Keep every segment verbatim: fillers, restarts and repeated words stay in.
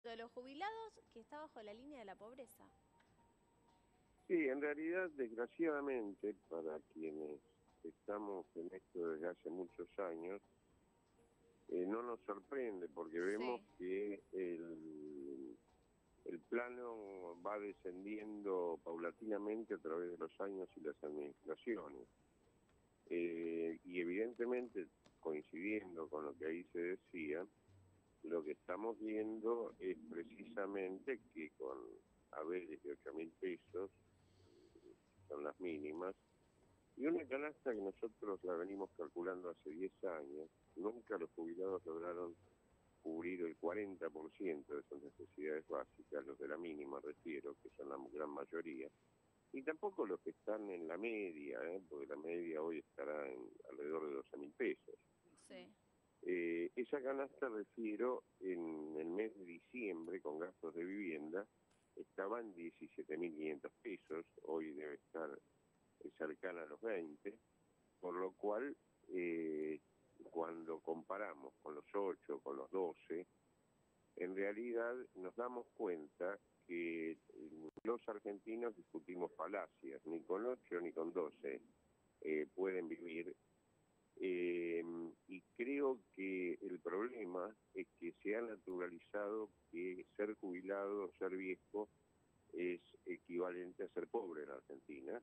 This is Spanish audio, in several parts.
de los jubilados que está bajo la línea de la pobreza. Sí, en realidad, desgraciadamente, para quienes estamos en esto desde hace muchos años, eh, no nos sorprende porque vemos Sí. que el, el plano va descendiendo paulatinamente a través de los años y las administraciones. Eh, y evidentemente, coincidiendo con lo que ahí se decía, lo que estamos viendo es precisamente que con haberes de ocho mil pesos, son las mínimas, y una canasta que nosotros la venimos calculando hace diez años, nunca los jubilados lograron cubrir el cuarenta por ciento de sus necesidades básicas, los de la mínima refiero, que son la gran mayoría, y tampoco los que están en la media, ¿eh? Porque la media hoy estará en alrededor de doce mil pesos. Sí. Eh, esa canasta, refiero, en el mes de diciembre, con gastos de vivienda, estaba en diecisiete mil quinientos pesos, hoy debe estar cercana a los veinte, por lo cual, eh, cuando comparamos con los ocho, con los doce, en realidad nos damos cuenta que los argentinos discutimos falacias, ni con ocho ni con doce eh, pueden vivir. Eh, y creo que el problema es que se ha naturalizado que ser jubilado o ser viejo es equivalente a ser pobre en Argentina.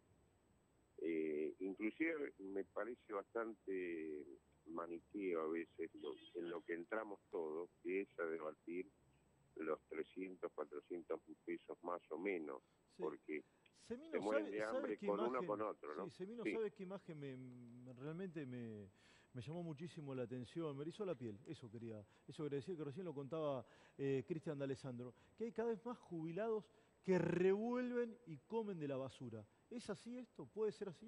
Eh, inclusive me parece bastante maniqueo a veces lo, en lo que entramos todos, que es a debatir los trescientos, cuatrocientos pesos más o menos, Sí. porque se Semino, mueren ¿sabe, de sabe hambre qué con uno o imagen? con otro, Sí, ¿no? Semino, Sí. ¿sabe qué imagen me, me- realmente me, me llamó muchísimo la atención? Me erizó la piel, eso quería, eso quería decir, que recién lo contaba eh, Cristian D'Alessandro, que hay cada vez más jubilados que revuelven y comen de la basura. ¿Es así esto? ¿Puede ser así?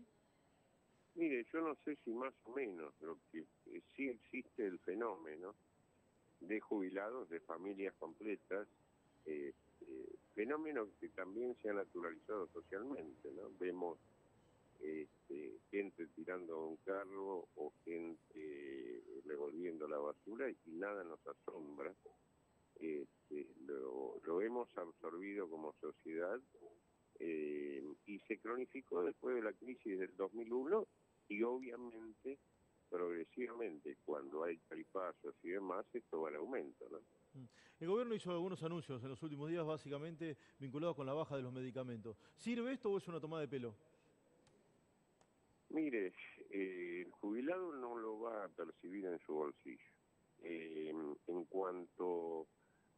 Mire, yo no sé si más o menos, lo que eh, sí existe el fenómeno de jubilados, de familias completas, eh, eh, fenómeno que también se ha naturalizado socialmente, ¿no? Vemos este, gente tirando un carro o gente eh, revolviendo la basura y nada nos asombra. Este, lo, lo hemos absorbido como sociedad eh, y se cronificó después de la crisis del dos mil uno y obviamente progresivamente cuando hay tarifazos y demás esto va en aumento, ¿no? Mm. El gobierno hizo algunos anuncios en los últimos días, básicamente vinculados con la baja de los medicamentos. ¿Sirve esto o es una tomada de pelo? Mire, eh, el jubilado no lo va a percibir en su bolsillo. Eh, en cuanto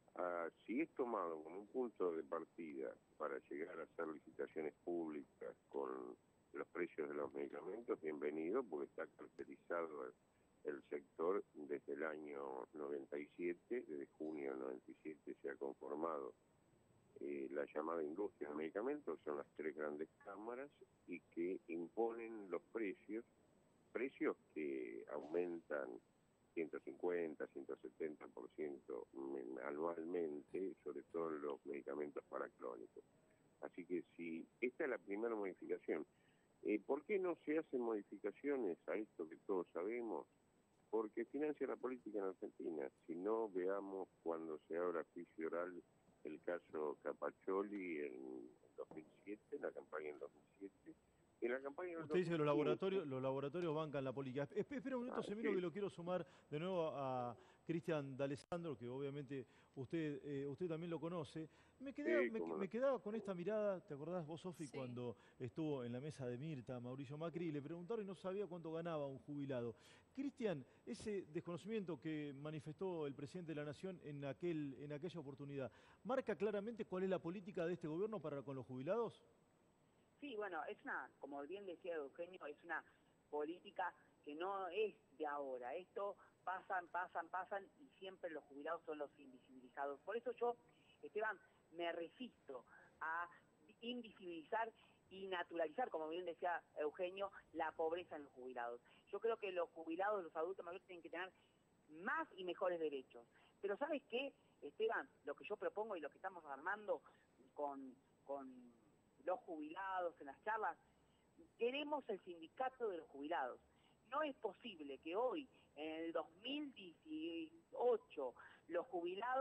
a si es tomado como un punto de partida para llegar a hacer licitaciones públicas con los precios de los medicamentos, bienvenido, porque está caracterizado el, el sector desde el año noventa y siete, desde junio del noventa y siete se ha conformado Eh, la llamada industria de medicamentos, son las tres grandes cámaras y que imponen los precios, precios que aumentan ciento cincuenta, ciento setenta por ciento anualmente, sobre todo en los medicamentos paracrónicos. Así que si esta es la primera modificación, eh, ¿por qué no se hacen modificaciones a esto que todos sabemos? Porque financia la política en Argentina. Si no, veamos cuando se abra juicio oral el caso Capaccioli en dos mil siete, la campaña en dos mil siete, en la campaña del Usted dice que los dos mil quince. laboratorios, los laboratorios bancan la política. Esp- Espera un minuto, Ah, Semino, que sí, lo quiero sumar de nuevo a Cristian D'Alessandro, que obviamente usted, eh, usted también lo conoce. Me quedaba, sí, me, cómo no. me quedaba con esta mirada, ¿te acordás vos, Sofi, Sí. cuando estuvo en la mesa de Mirta, Mauricio Macri, y le preguntaron y no sabía cuánto ganaba un jubilado? Cristian, ese desconocimiento que manifestó el presidente de la Nación en, aquel, en aquella oportunidad, ¿marca claramente cuál es la política de este gobierno para con los jubilados? Sí, bueno, es una, como bien decía Eugenio, es una política que no es de ahora. Esto pasan, pasan, pasan y siempre los jubilados son los invisibilizados. Por eso yo, Esteban, me resisto a invisibilizar y naturalizar, como bien decía Eugenio, la pobreza en los jubilados. Yo creo que los jubilados, los adultos mayores tienen que tener más y mejores derechos. Pero ¿sabes qué, Esteban? Lo que yo propongo y lo que estamos armando con... con los jubilados en las charlas, queremos el sindicato de los jubilados. No es posible que hoy, en el dos mil dieciocho, los jubilados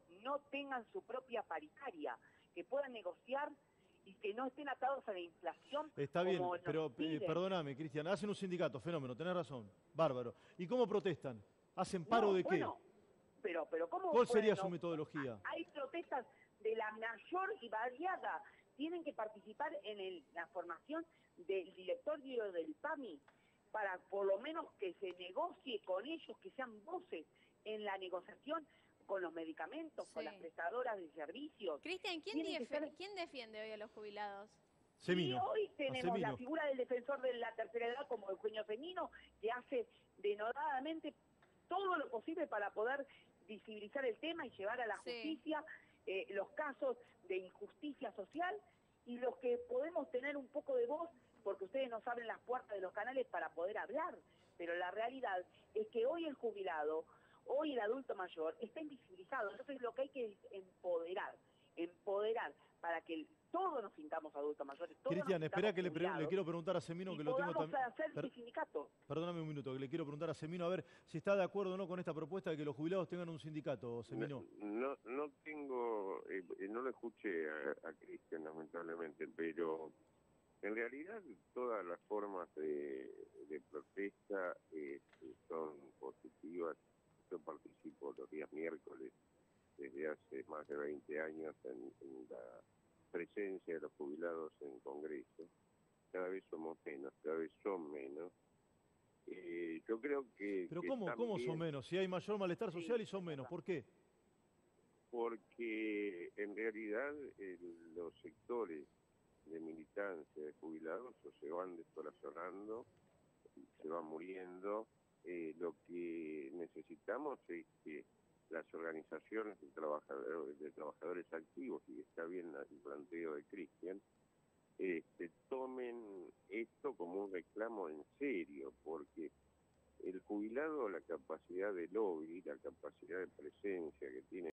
no tengan su propia paritaria, que puedan negociar y que no estén atados a la inflación. Está bien, como nos pero eh, piden. perdóname, Cristian, hacen un sindicato, fenómeno, tenés razón, bárbaro. ¿Y cómo protestan? ¿Hacen paro No, de qué? bueno, pero, pero ¿cómo ¿Cuál sería pueden su no- metodología? Hay protestas de la mayor y variada. Tienen que participar en el- la formación del directorio del P A M I para por lo menos que se negocie con ellos, que sean voces en la negociación con los medicamentos, con Sí. las prestadoras de servicios. Cristian, ¿quién, Tienen que diefe- ser- ¿quién defiende hoy a los jubilados? Semino. Y hoy a tenemos la Semino. figura del defensor de la tercera edad como Eugenio Semino, que hace denodadamente todo lo posible para poder visibilizar el tema y llevar a la Sí. justicia eh, los casos de injusticia social, y los que podemos tener un poco de voz, porque ustedes nos abren las puertas de los canales para poder hablar, pero la realidad es que hoy el jubilado, hoy el adulto mayor, está invisibilizado. Entonces lo que hay que es empoderar, empoderar para que el- todos nos sintamos adultos mayores. todos nos Cristian, espera sintamos que le, pre- le jubilados, quiero preguntar a Semino, y que lo tengo podamos también... hacer Per- este sindicato. Perdóname un minuto, que le quiero preguntar a Semino, a ver si está de acuerdo o no con esta propuesta de que los jubilados tengan un sindicato, Semino. No, no tengo, eh, eh, no lo escuché a, a Cristian lamentablemente, pero en realidad todas las formas de, de protesta eh, son positivas. Yo participo los días miércoles desde hace más de veinte años en, en la presencia de los jubilados en Congreso. Cada vez somos menos, cada vez son menos. Eh, yo creo que... Pero que ¿cómo, ¿cómo también- son menos? Si hay mayor malestar Sí, social y son es menos, verdad. ¿por qué? Porque en realidad el- los sectores de militancia de jubilados o se van descorazonando, se van muriendo. Eh, lo que necesitamos es que las organizaciones de trabajadores, de trabajadores activos, y está bien la- el planteo de Cristian, este, tomen esto como un reclamo en serio, porque el jubilado, la capacidad de lobby, la capacidad de presencia que tiene